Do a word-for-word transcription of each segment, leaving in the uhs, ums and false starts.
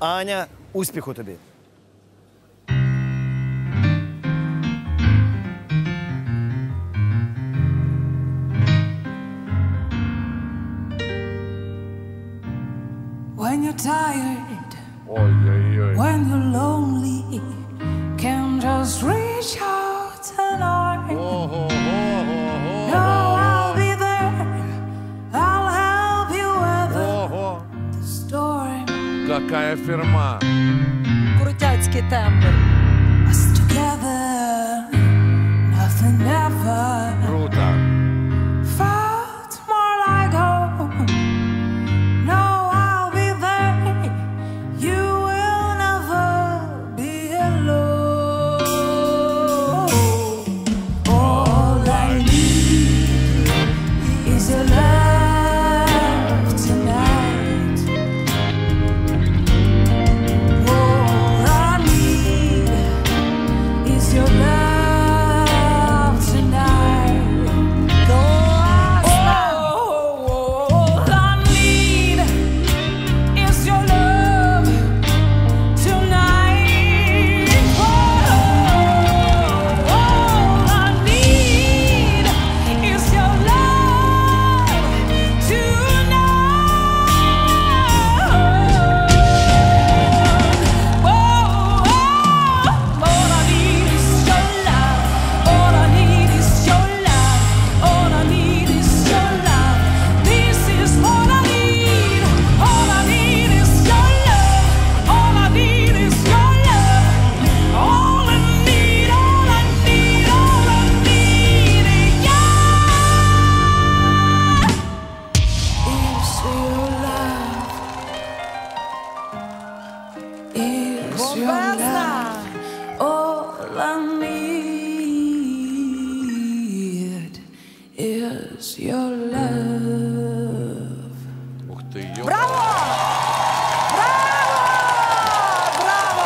Аня, успіху тобі. When you're tired, Ой-ой-ой. when you're lonely, can just reach out and arm. No, I'll be there. I'll help you weather the storm. Какая фирма. Крутяцький тембр. Us together, nothing ever Круто. felt more like home. No, I'll be there. You will never be alone. All I need is your love tonight. All I need is your love tonight. All I need is your love tonight. All I need is your love tonight. All I need is your love. All I need is your love. All I need is your love. This is all I need. All I need is your love. All I need is your love. All I need, all I need, all I need is your love. Is your Бомбезна! love. All I need is your love. Ух ты, ё. Браво! Браво! Браво!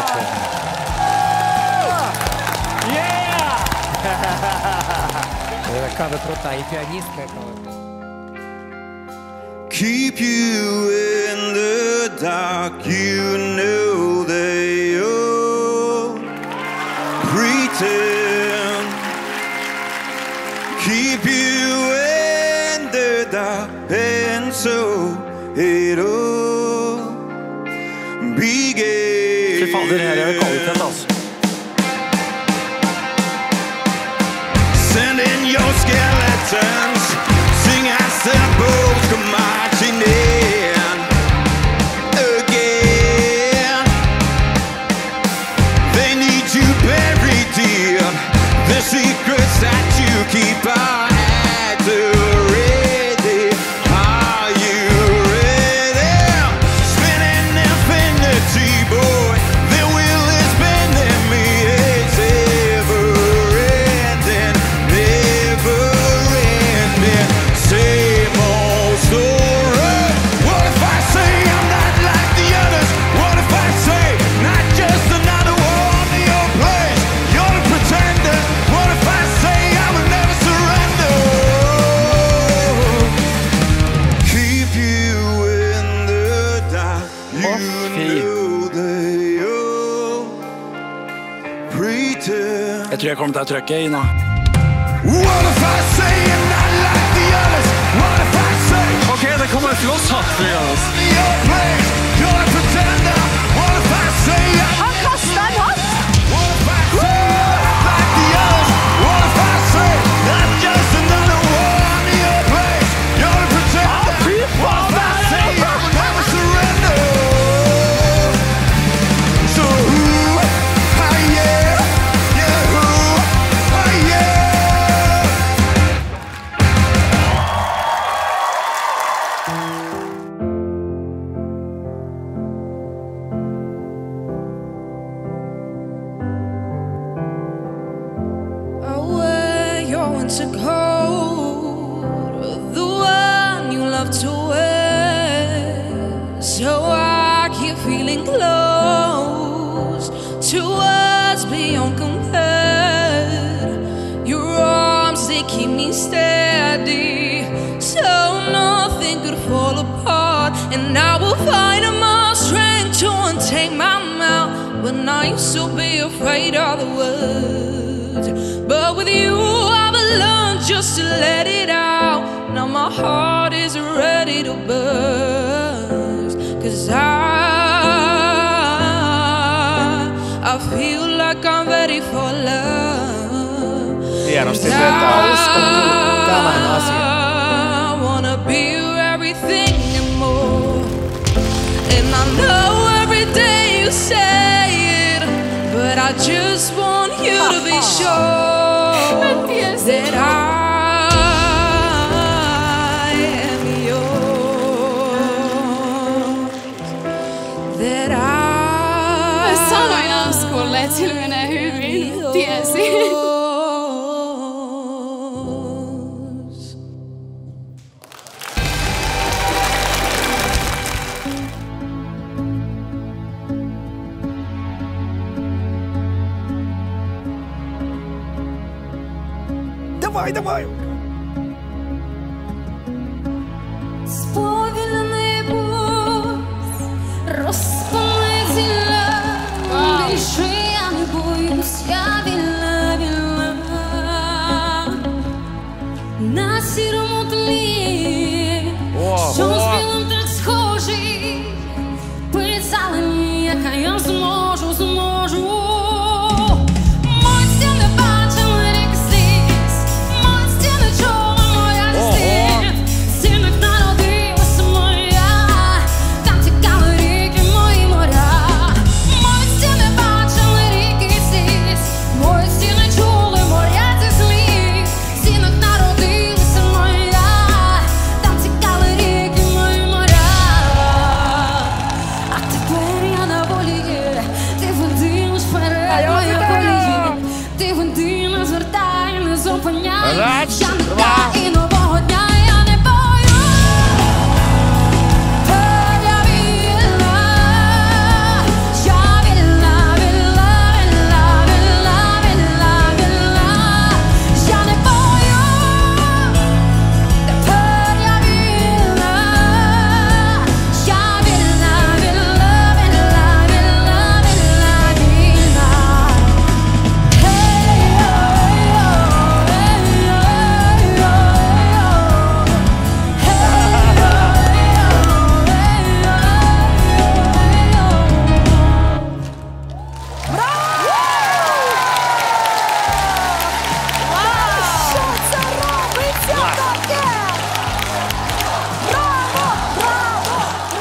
Яка ви крута, і піаністка, яка ви. Keep you in the dark, you know they all pretend. Keep you in the dark, and so it all began. Fy fader, det her er kvalitet, altså. Send in your skeletons, sing as the bulls come marching in again. They need you buried deep, the secrets that you keep are at the ready. Are you ready? Spinning infinity, boy. The wheel is spinning me. It's ever ending, never ending. Same old story. What if I say I'm not like the others? What if I say not just another one in your place? You're the pretender. What if I say I will never surrender? Keep you in the dark. You know they all pretend. Jeg tror jeg kommer til å trykke i nå. What if I say I'm not like the others? What if I say Ok, det kommer et flosshatt. your place? You're a pretender. What if I say I'm Han kastet en hatt! What if I say I'm not like the others? What if I say not just another one in your place? You're a pretender. What if I say I will never surrender? So who are you? Yeah, who are you? Away your winter coat, the one you love to wear. So I keep feeling close to us beyond compare. Your arms, they keep me steady, so nothing could fall apart. And I will find my strength to when I used to be afraid of the words. But with you I've learned just to let it out. Now my heart is ready to burst. Cause I, I feel like I'm ready for love. Hienosti vetää uskottu tämän asian. I wanna be everything and more. And I know every day you say it, but I just want you to be sure that I am yours. That I Sanoin Askulle, että sillä menee hyvin. Tiesin. Давай, давай! Сповільний бус розпалиться, більше я не боюсь, я вільна, вільна. На сірому тлі, що з білим так схожий, писали мені, яка я зможу, зможу. Раз, Я не два. та і нового дня я не бою. Я вільна, я вільна, вільна, вільна, вільна, вільна, вільна. Я не бою. Тепер я вільна, я вільна, вільна, вільна, вільна, вільна, вільна. Що це робиться таке? Браво! Браво!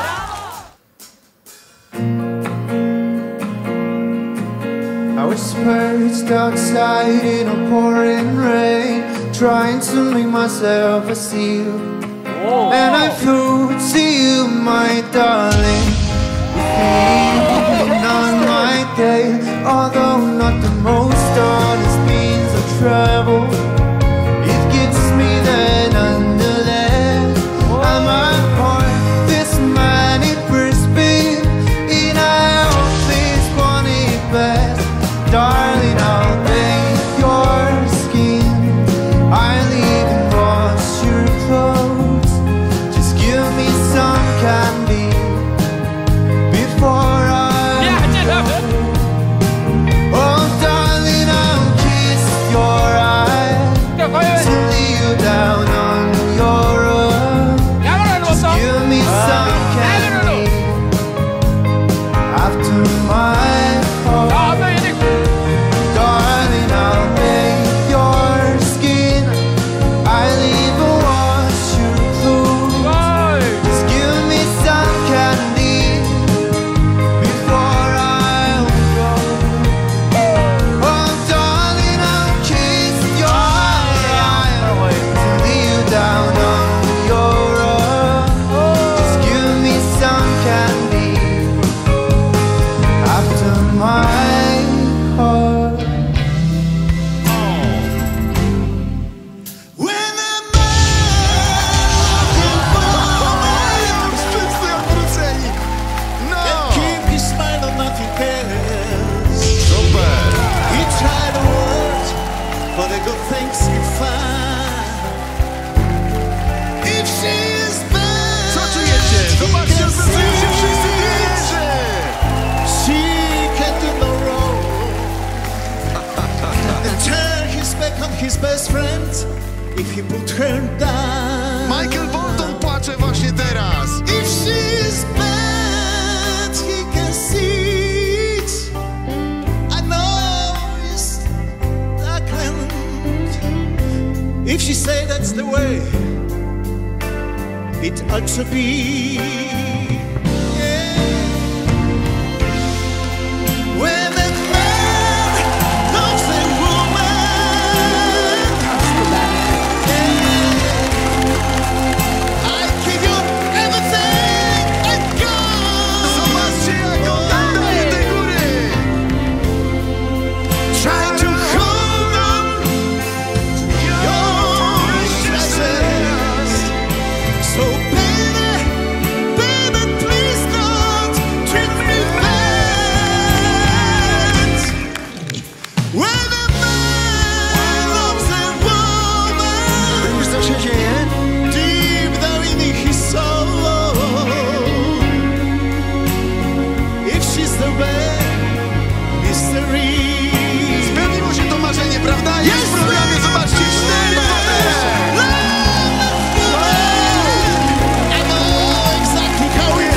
Браво! I was perched outside in a pouring rain, trying to make myself a seal. And I flew to you, my darling, leaning on my day. Although not the most honest means of travel, it gets me there nonetheless. I'm apart, this man it first been, and I always want it best. Darling, I'll paint your skin, I'll even wash your clothes. Just give me some candy before I go. his best friend if he put her down. Michael Bolton płacze właśnie teraz. If she's bad, he can see it. I know it's darkened. If she say that's the way it ought to be. Yeah. When that man loves a woman, yeah. I give you everything I got. Zobaczcie, jak on tam daje tej góry. Try to hold on to your treasures. So baby, baby, please don't treat me bad. When a man loves a woman, Już co się dzieje? deep down in his soul, if she's the way, mystery. Spełniło się to marzenie, prawda? Jest w programie, zobaczcie, cztery fotery. I know exactly how it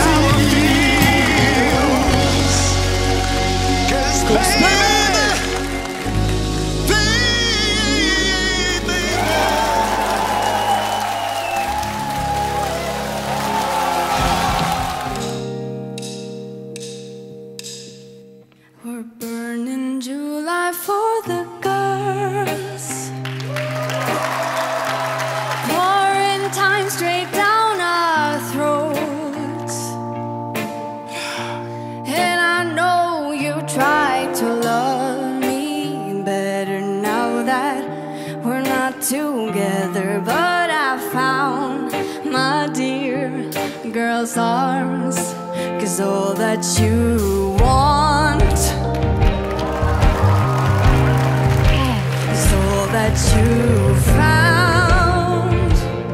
feels. 'Cause baby, baby, We're burning July for the girls, pouring time straight down our throats. And I know you tried to love me better now that we're not together, but I found my dear girl's arms, 'cause all that you want is all that you found,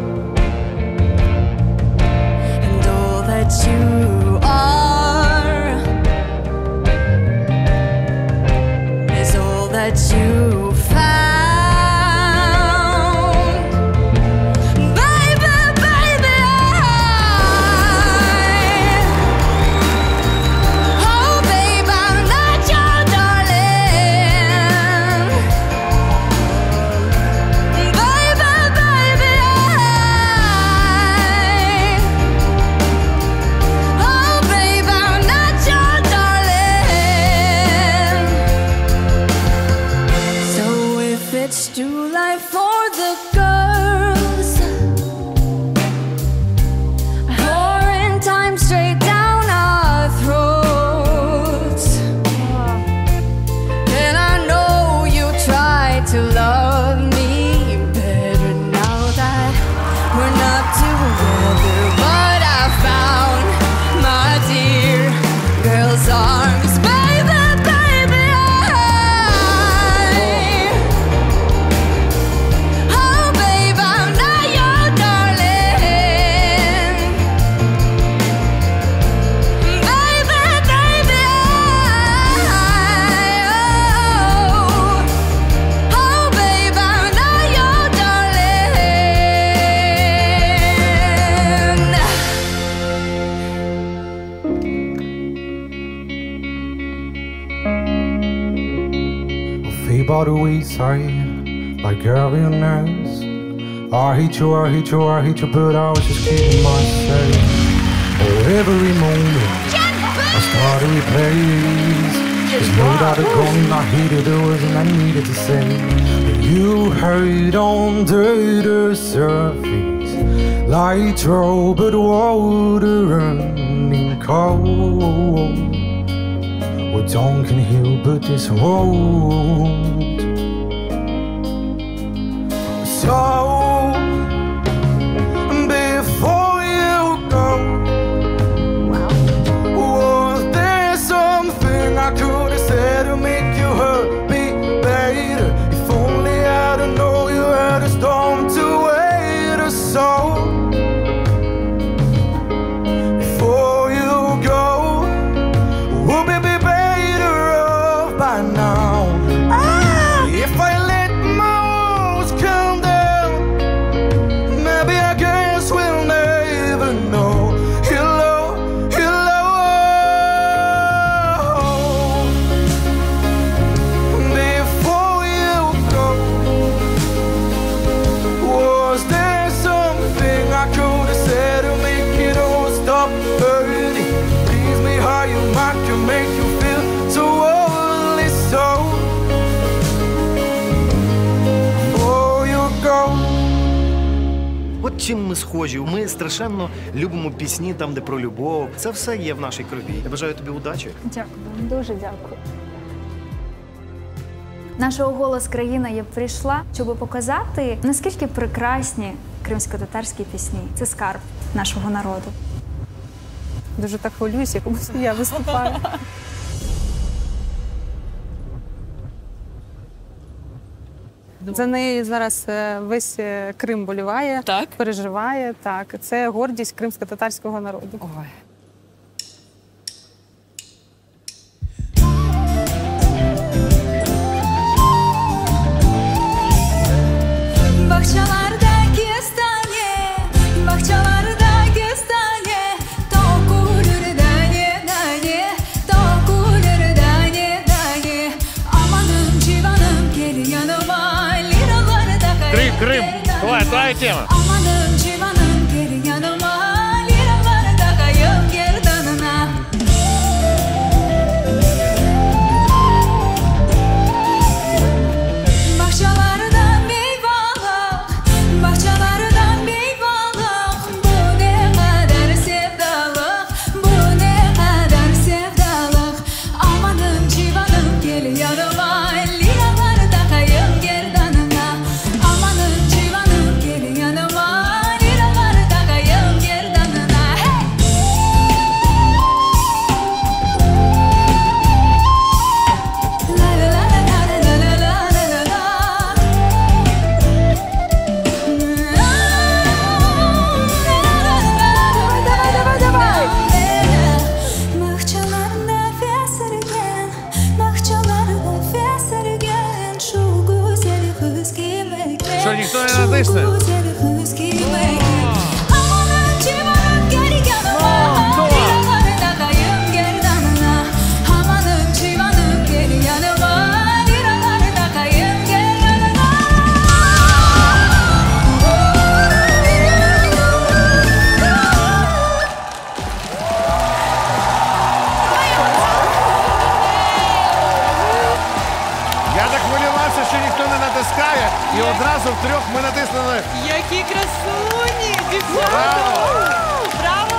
and all that you are is all that you found. Baby, baby, I, oh babe, I'm not your darling. Baby, baby, I, oh babe, I'm not your darling. So if it's July for the girls, pouring time straight down our throats, and I know you tried to love me better now that we're not together, but I found my dear girl's arms. Baby, baby, I, oh babe, I'm not your darling. Baby, baby, I, oh, oh babe, I'm not your darling. Feed by the wayside, like every nurse. I hate you, I hate you, I hate you, but I was just kidding myself. Oh, every moment I start to replace. Just know that the gun I hated the words and I needed to say. But you hurt under the surface, like troubled water running cold. What tongue can heal but this wound? So before you go, was there something I could have said to make you hurt me better? If only I'd have known you had a storm to wait or so. Before you go, would we be better off by now? If I let my чим ми схожі? Ми страшенно любимо пісні там, де про любов. Це все є в нашій крові. Я бажаю тобі удачі. Дякую, дуже дякую. Нашого «Голос країна» я прийшла, щоб показати, наскільки прекрасні кримсько-татарські пісні. Це скарб нашого народу. Дуже так хвилююся, комусь я виступаю. За неї зараз весь Крим боліває, так? переживає. Так. Це гордість кримсько-татарського народу. Ой. Bahçelerde kestane, bahçelerde kestane, tokulur dane dane, tokulur dane dane. Amanım civanım gel yanıma, liralarda Крым, Крым. Твоя, твоя тема. Amanım civanım gel yanıma, liralarda kayıp gerdanına. Bahçelerden meyvelik, bahçelerden meyvelik. Bu ne kadar sevdalık, bu ne kadar sevdalık. Amanım civanım gel yanıma, liralarda kayıp gerdanına. Amanım civanım gel yanıma, liralarda kayıp gerdanına. Hey! La la la la la la la la la la. Bahçelerde fesirgen, bahçelerde fesirgen. Şu güzel kız gibi. Що, ніхто не натисне? Şu güzel kız gibi. Amanın civanım gel yanıma, liralarda kayıp gerdanına. Amanın civanım gel yanıma, liralarda kayıp gerdanına. Я так хвилювався, що ніхто не натискає, і одразу втрьох ми натиснули. Які красуні, дівчата! Браво!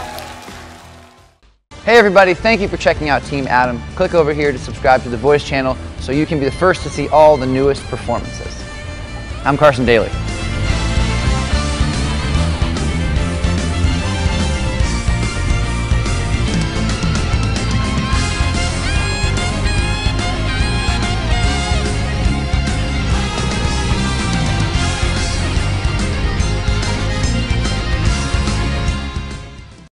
Hey everybody, thank you for checking out Team Adam. Click over here to subscribe to the Voice channel so you can be the first to see all the newest performances. I'm Carson Daly.